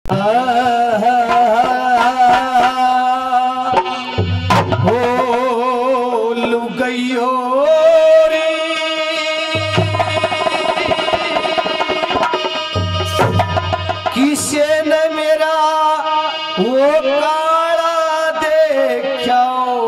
हो लुगैयो रे किसे ने मेरा वो काला देखा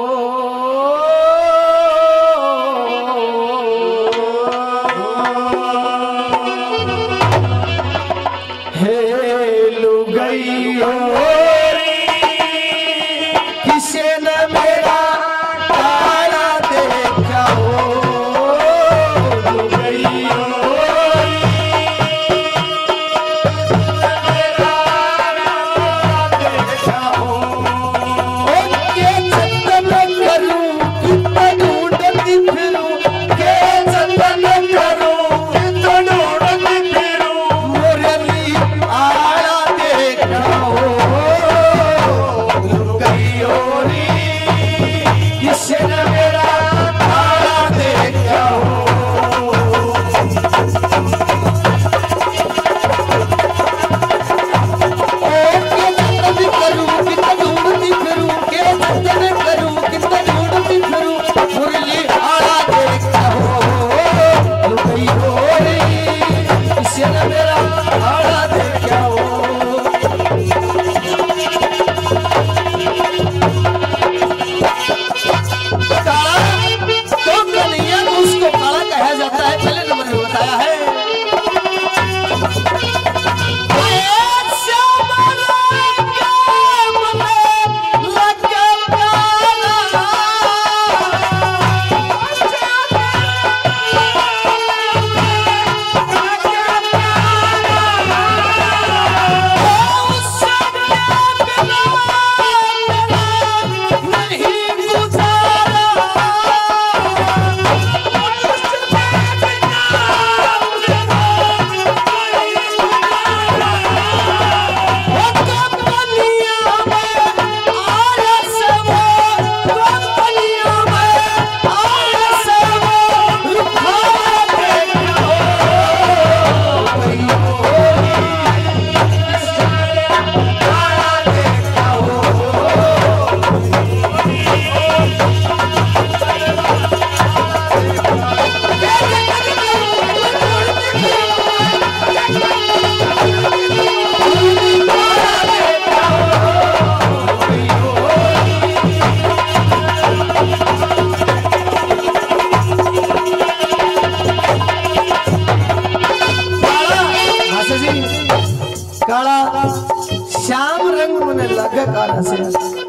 काला श्याम रंग मन लगे काला से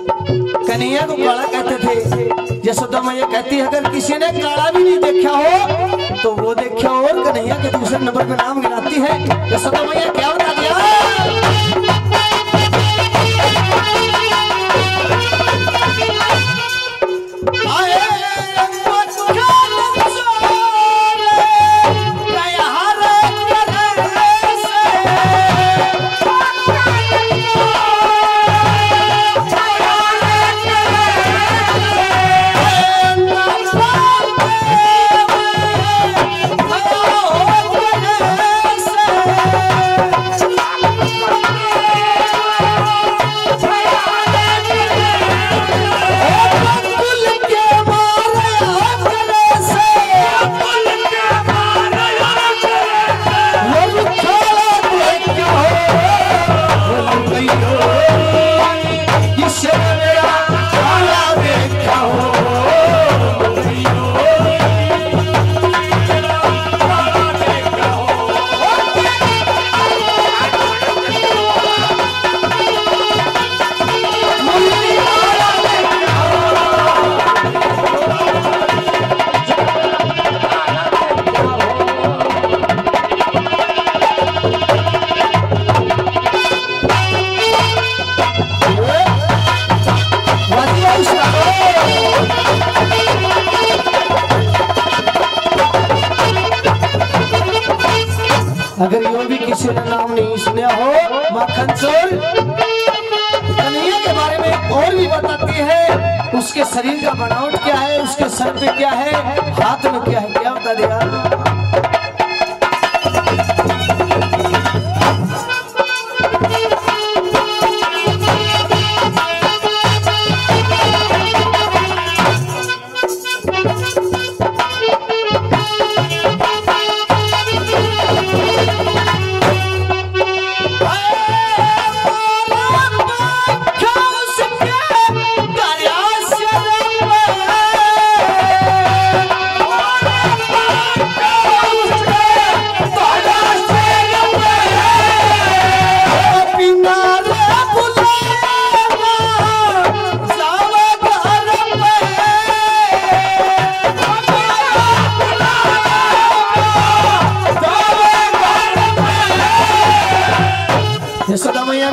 कन्हैया को काला कहते थे। यशोदा मैया कहती है अगर किसी ने काला भी नहीं देखा हो तो वो देखा और कन्हैया के दूसरे नंबर पे नाम गिनाती है। यशोदा मैया क्या बता दिया अगर यो भी किसी ने नाम नहीं सुना हो माखन चोर कन्हैया के बारे में और भी बताती है। उसके शरीर का बनावट क्या है, उसके सर पे क्या है, हाथ में क्या है, क्या बता दिया।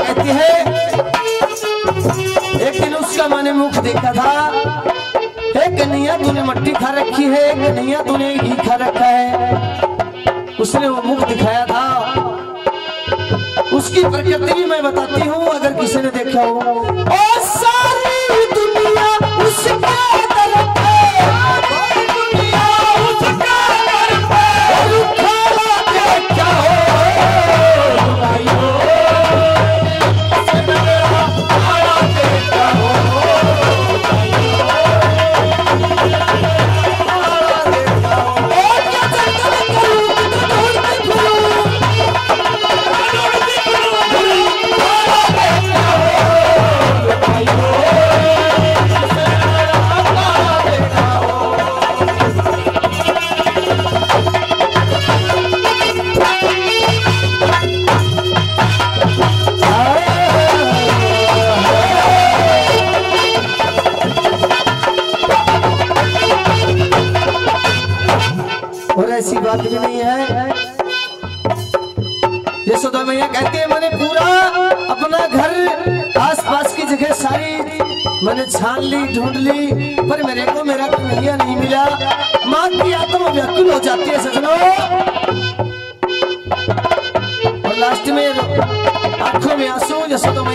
कहती है एक दिन उसका मैंने मुख देखा था, हे कन्हैया तूने मट्टी खा रखी है, कन्हैया तूने घी खा रखा है। उसने वो मुख दिखाया था। उसकी प्रकृति भी मैं बताती हूँ अगर किसी ने देखा हो। और सारी दुनिया उसका तरफ है, दुनिया उसका तरफ है, और खाना देखा हो ऐसी बात भी नहीं है। यशोदा मैया कहती है मैंने पूरा अपना घर आसपास की जगह सारी मैंने छान ली ढूंढ ली, पर मेरे को मेरा कन्हैया नहीं मिला। माँ की आत्मा व्याकुल हो जाती है सजनों, और लास्ट में आंखों में आंसू। यशोदा